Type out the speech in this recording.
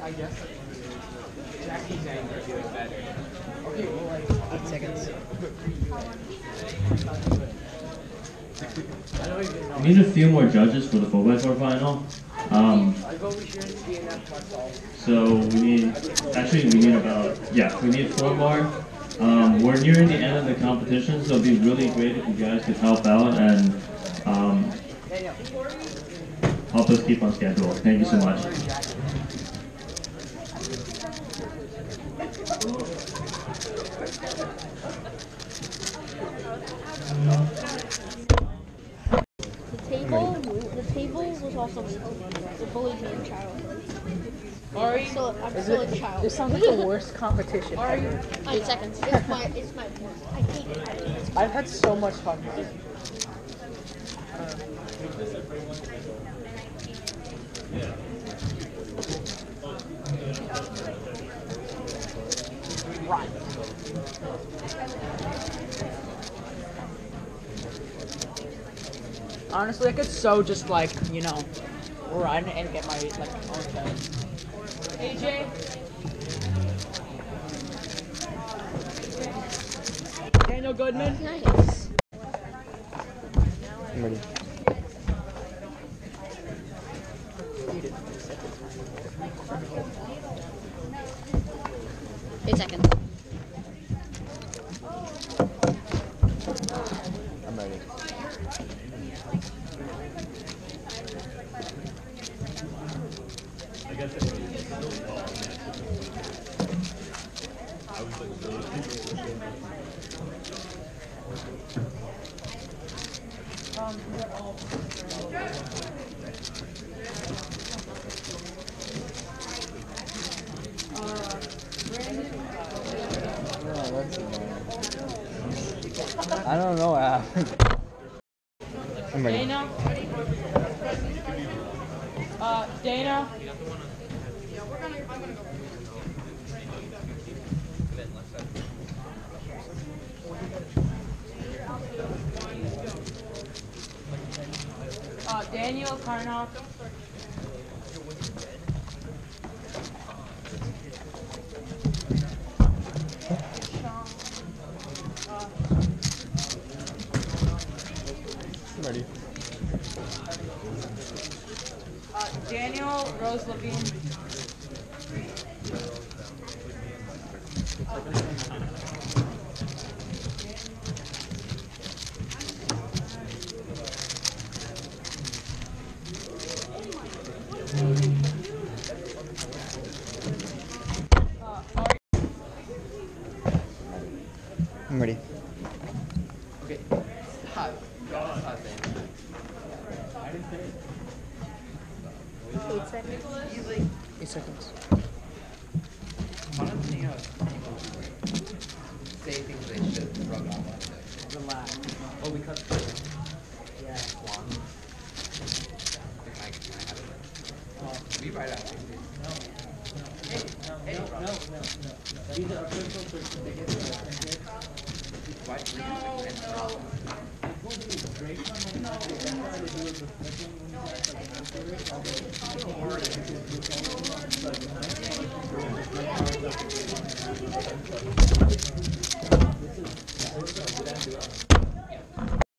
Jackie's angry doing better. Okay, well, like 8 seconds. We need a few more judges for the 4x4 final. So we need about, we need 4 more. We're nearing the end of the competition, so it'd be really great if you guys could help out and help us keep on schedule. Thank you so much. The table was also me. It bullied me in childhood. I'm still a child. This sounds like the worst competition ever. 8 seconds. It's my worst. I hate it. I've had so much fun with it. Right. Honestly, I could so just like, run and get my own thing. AJ? Daniel Goodman? Nice. I'm ready. Eight seconds. I'm ready. I don't know what happened. I'm ready. Dana? Dana? Daniel Karnoff. I'm ready. Daniel Rose Levine. I'm ready. okay. Stop. Stop saying that. 8 seconds. 8 seconds. One of the say things they should rub it on one day. Relax. Oh, we cut. Yeah. One. Can I have it? We right after. No. These are official certificates. Why? This is